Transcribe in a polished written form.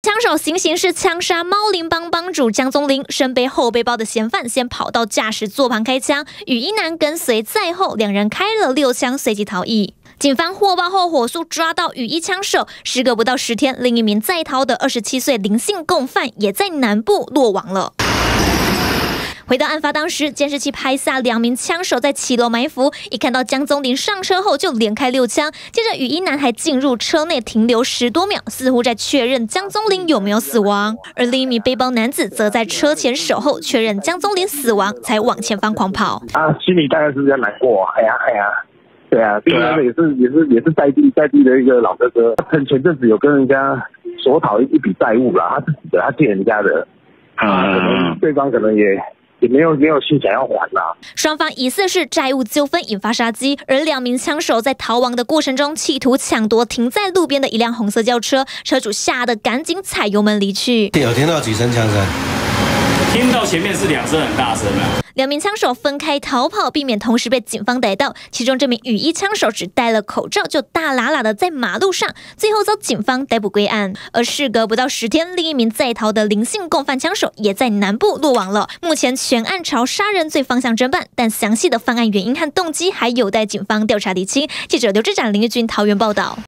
枪手行刑是枪杀猫林帮帮主江宗林，身背后背包的嫌犯先跑到驾驶座旁开枪，雨衣男跟随在后，两人开了6枪，随即逃逸。警方获报后火速抓到雨衣枪手，时隔不到10天，另一名在逃的27岁林姓共犯也在南部落网了。回到案发当时，监视器拍下2名枪手在7楼埋伏，一看到江宗林上车后就连开6枪，接着雨衣男还进入车内停留10多秒，似乎在确认江宗林有没有死亡。而另一名背包男子则在车前守候，确认江宗林死亡，才往前方狂跑。 心里大概是比较难过，哎呀，对啊，这个也是在地的一个老哥哥，他前阵子有跟人家索讨一笔债务啦，他自己的，他借人家的，可能对方可能也没有心想要还啦。 双方疑似是债务纠纷引发杀机，而2名枪手在逃亡的过程中企图抢夺停在路边的一辆红色轿车，车主吓得赶紧踩油门离去。 有听到几声枪声？ 听到前面是2声很大声啊。 2名枪手分开逃跑，避免同时被警方逮到。其中这名雨衣枪手只戴了口罩，就大喇喇的在马路上，最后遭警方逮捕归案。而事隔不到10天，另一名在逃的林姓共犯枪手也在南部落网了。目前全案朝杀人罪方向侦办，但详细的犯案原因和动机还有待警方调查厘清。记者刘志展、林玉君桃园报道。